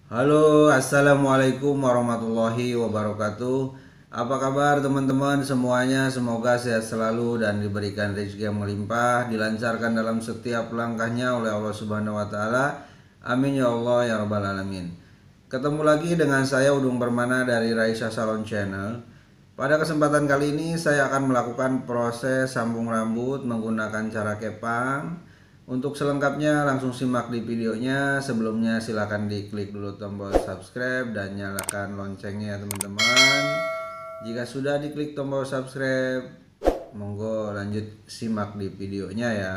Halo, assalamualaikum warahmatullahi wabarakatuh. Apa kabar teman-teman semuanya? Semoga sehat selalu dan diberikan rezeki yang melimpah, dilancarkan dalam setiap langkahnya oleh Allah Subhanahu wa Ta'ala. Amin ya Allah ya Rabbal 'Alamin. Ketemu lagi dengan saya Udung Permana dari Raisa Salon Channel. Pada kesempatan kali ini saya akan melakukan proses sambung rambut menggunakan cara kepang. Untuk selengkapnya langsung simak di videonya. Sebelumnya silahkan diklik dulu tombol subscribe dan nyalakan loncengnya teman-teman. Jika sudah diklik tombol subscribe, monggo lanjut simak di videonya ya.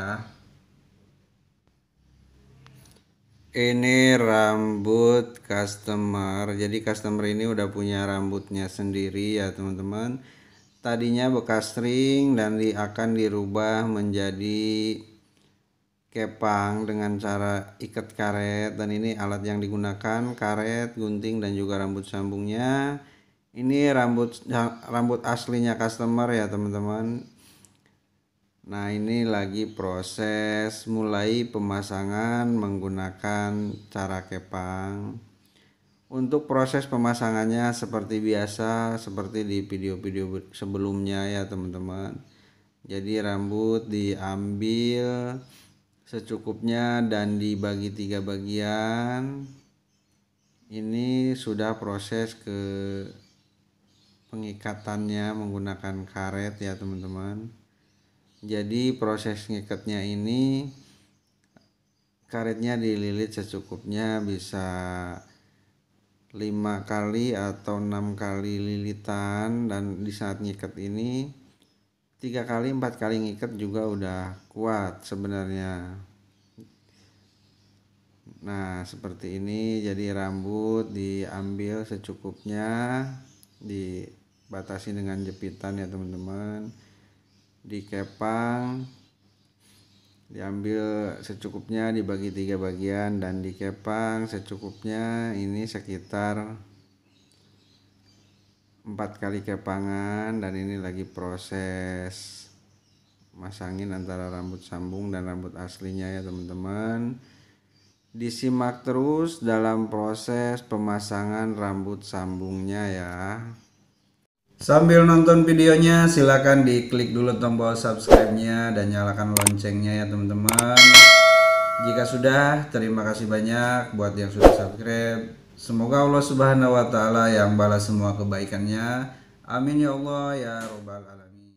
Ini rambut customer. Jadi customer ini udah punya rambutnya sendiri ya teman-teman. Tadinya bekas string dan akan dirubah menjadi kepang dengan cara ikat karet, dan ini alat yang digunakan karet, gunting dan juga rambut sambungnya. Ini rambut aslinya customer ya teman-teman. Nah, ini lagi proses mulai pemasangan menggunakan cara kepang. Untuk proses pemasangannya seperti biasa, seperti di video-video sebelumnya ya teman-teman. Jadi rambut diambil secukupnya dan dibagi 3 bagian. Ini sudah proses ke pengikatannya menggunakan karet ya teman-teman. Jadi proses ngikatnya ini karetnya dililit secukupnya, bisa 5 kali atau 6 kali lilitan, dan di saat ngikat ini 3 kali 4 kali ngikat juga udah kuat sebenarnya. Nah, seperti ini. Jadi rambut diambil secukupnya, dibatasi dengan jepitan ya teman-teman. Dikepang, diambil secukupnya, dibagi 3 bagian dan dikepang secukupnya. Ini sekitar 4 kali kepangan, dan ini lagi proses masangin antara rambut sambung dan rambut aslinya ya teman-teman. Disimak terus dalam proses pemasangan rambut sambungnya ya. Sambil nonton videonya silakan diklik dulu tombol subscribe-nya dan nyalakan loncengnya ya teman-teman. Jika sudah, terima kasih banyak buat yang sudah subscribe. Semoga Allah Subhanahu wa Ta'ala yang balas semua kebaikannya. Amin ya Allah ya Rabbal 'Alamin.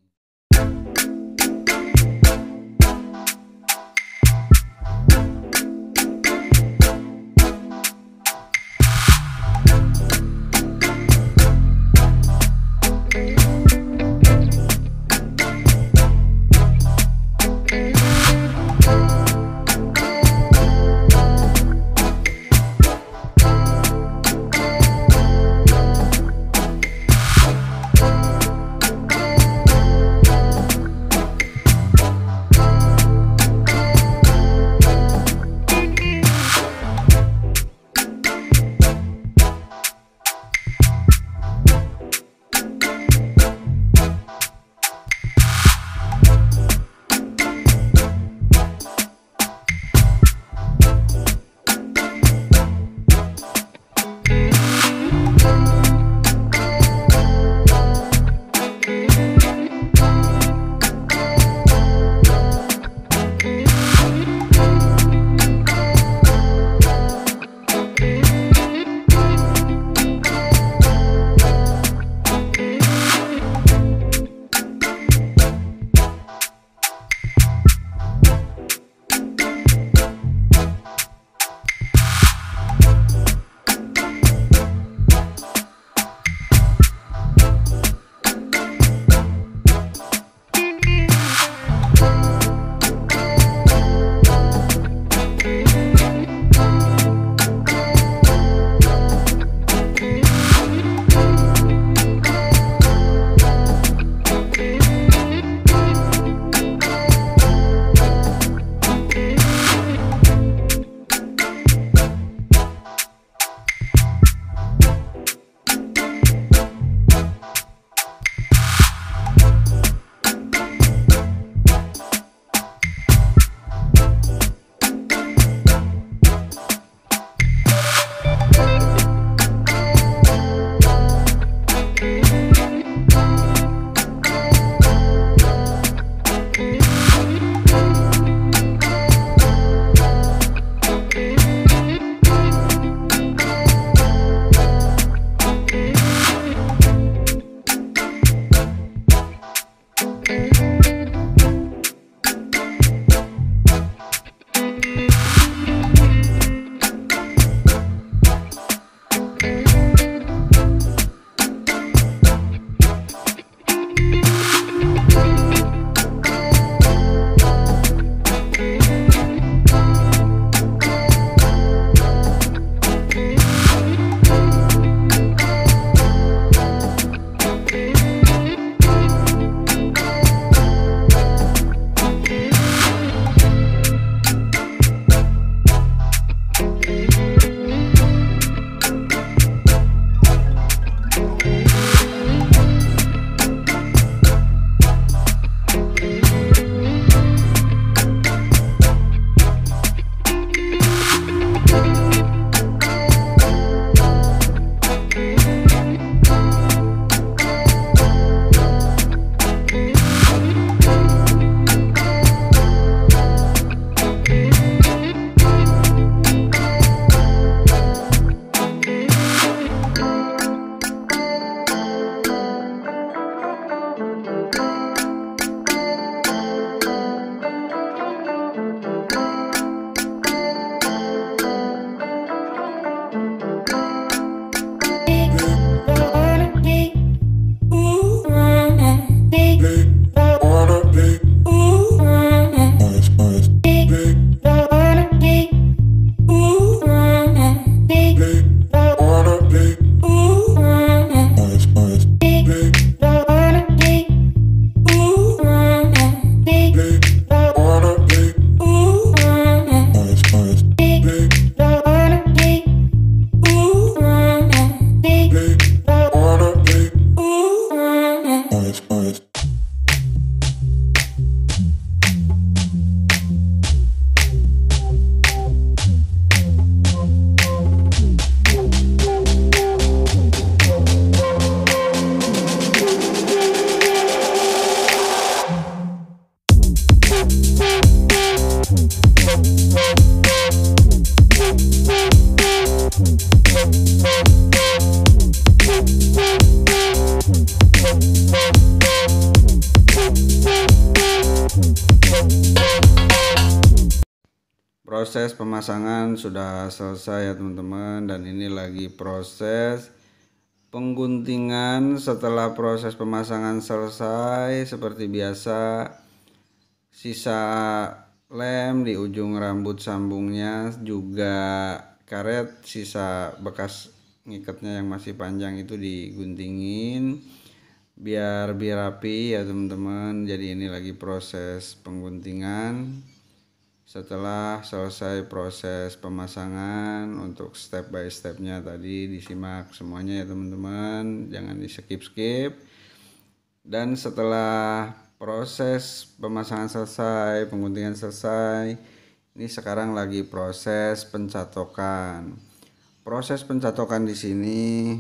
Proses pemasangan sudah selesai ya teman-teman, dan ini lagi proses pengguntingan. Setelah proses pemasangan selesai, seperti biasa sisa lem di ujung rambut sambungnya, juga karet sisa bekas ngikatnya yang masih panjang itu diguntingin biar rapi ya teman-teman. Jadi ini lagi proses pengguntingan. Setelah selesai proses pemasangan, untuk step by stepnya tadi disimak semuanya ya teman-teman, jangan di skip. Dan setelah proses pemasangan selesai, pengguntingan selesai, ini sekarang lagi proses pencatokan. Proses pencatokan di sini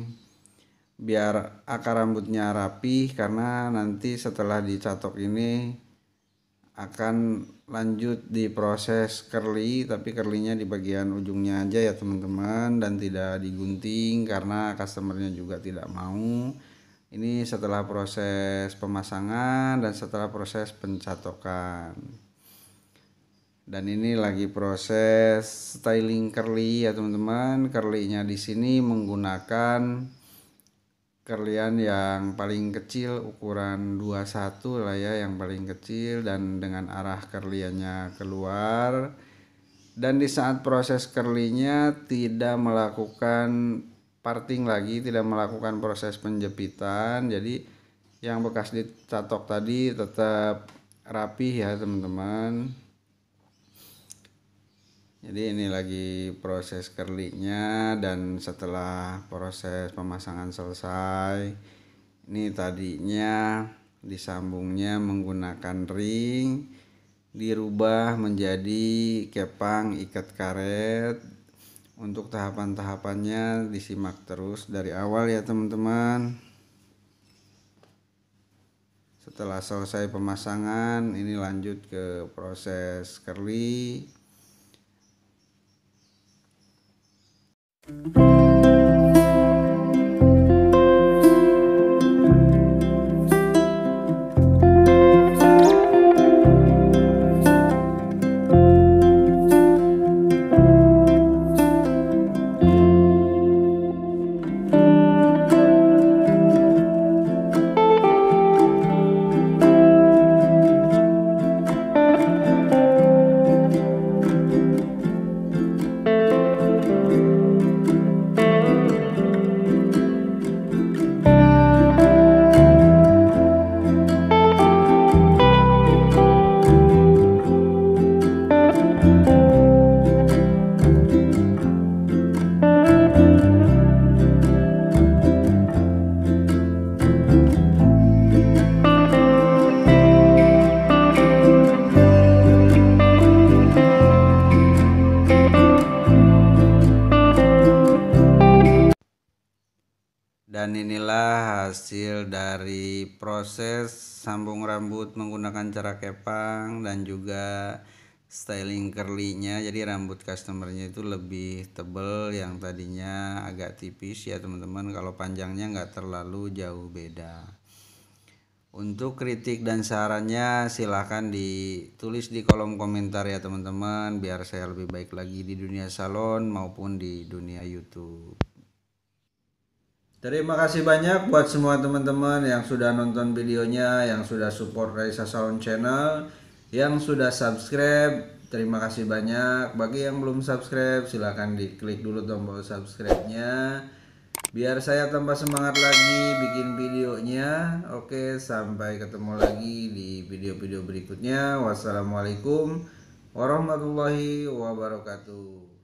biar akar rambutnya rapi, karena nanti setelah dicatok ini akan lanjut di proses curly, tapi curlynya di bagian ujungnya aja ya teman-teman, dan tidak digunting karena customernya juga tidak mau. Ini setelah proses pemasangan dan setelah proses pencatokan. Dan ini lagi proses styling curly ya teman-teman. Curlynya di sini menggunakan curlyan yang paling kecil, ukuran 21 lah ya, yang paling kecil, dan dengan arah curlyannya keluar. Dan di saat proses curlynya tidak melakukan parting lagi, tidak melakukan proses penjepitan, jadi yang bekas dicatok tadi tetap rapi ya teman-teman. Jadi ini lagi proses curlynya, dan setelah proses pemasangan selesai, ini tadinya disambungnya menggunakan ring, dirubah menjadi kepang ikat karet. Untuk tahapan-tahapannya disimak terus dari awal ya teman-teman. Setelah selesai pemasangan, ini lanjut ke proses curly. Dan inilah hasil dari proses sambung rambut menggunakan cara kepang dan juga styling curly-nya. Jadi rambut customernya itu lebih tebal, yang tadinya agak tipis ya teman-teman. Kalau panjangnya nggak terlalu jauh beda. Untuk kritik dan sarannya silahkan ditulis di kolom komentar ya teman-teman, biar saya lebih baik lagi di dunia salon maupun di dunia YouTube. Terima kasih banyak buat semua teman-teman yang sudah nonton videonya, yang sudah support Raisa Salon Channel, yang sudah subscribe. Terima kasih banyak. Bagi yang belum subscribe, silahkan diklik dulu tombol subscribe-nya, biar saya tambah semangat lagi bikin videonya. Oke, sampai ketemu lagi di video-video berikutnya. Wassalamualaikum warahmatullahi wabarakatuh.